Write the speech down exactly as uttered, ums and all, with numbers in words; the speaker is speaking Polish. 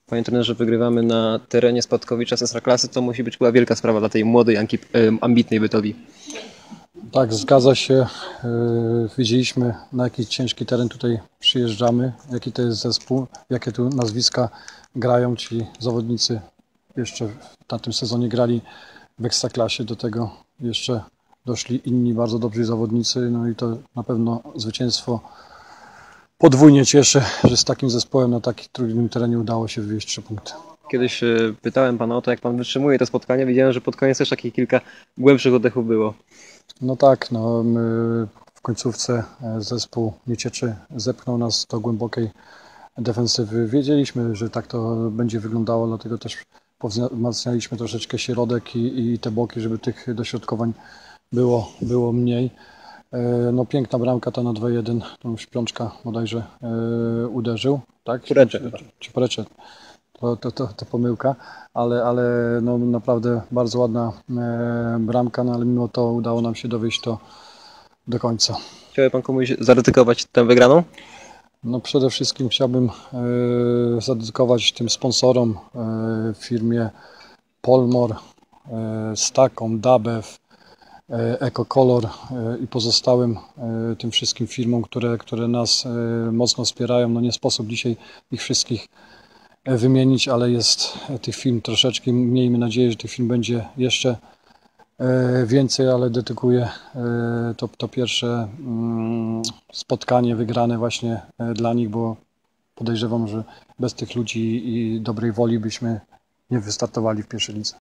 Panie trenerze, wygrywamy na terenie Spadkowicza z Ekstraklasy, to musi być chyba wielka sprawa dla tej młodej, ambitnej Bytowi. Tak, zgadza się. Yy, Wiedzieliśmy, na jaki ciężki teren tutaj przyjeżdżamy, jaki to jest zespół, jakie tu nazwiska grają ci zawodnicy. Jeszcze w tamtym sezonie grali w Ekstraklasie, do tego jeszcze doszli inni bardzo dobrzy zawodnicy, no i to na pewno zwycięstwo podwójnie cieszy, że z takim zespołem na takim trudnym terenie udało się wywieźć trzy punkty. Kiedyś e, pytałem pana o to, jak pan wytrzymuje to spotkanie. Widziałem, że pod koniec też takich kilka głębszych oddechów było. No tak, no my w końcówce zespół Miecieczy zepchnął nas do głębokiej defensywy. Wiedzieliśmy, że tak to będzie wyglądało, dlatego też wzmacnialiśmy troszeczkę środek i, i te boki, żeby tych dośrodkowań było, było mniej. No piękna bramka ta na dwa jeden, tą już Piączka bodajże e, uderzył, tak? Purecze. Czy, czy Purecze. To, to, to, to pomyłka, ale, ale no naprawdę bardzo ładna e, bramka, no ale mimo to udało nam się dowieść to do końca. Chciałby pan komuś zadedykować tę wygraną? No przede wszystkim chciałbym e, zadedykować tym sponsorom, e, firmie Polmor, e, Stakom, Dabew, e, EcoColor e, i pozostałym e, tym wszystkim firmom, które, które nas e, mocno wspierają. No nie sposób dzisiaj ich wszystkich wymienić, ale jest tych firm troszeczkę. Miejmy nadzieję, że tych firm będzie jeszcze więcej, ale dedykuję to, to pierwsze spotkanie wygrane właśnie dla nich, bo podejrzewam, że bez tych ludzi i dobrej woli byśmy nie wystartowali w pierwszej lidze.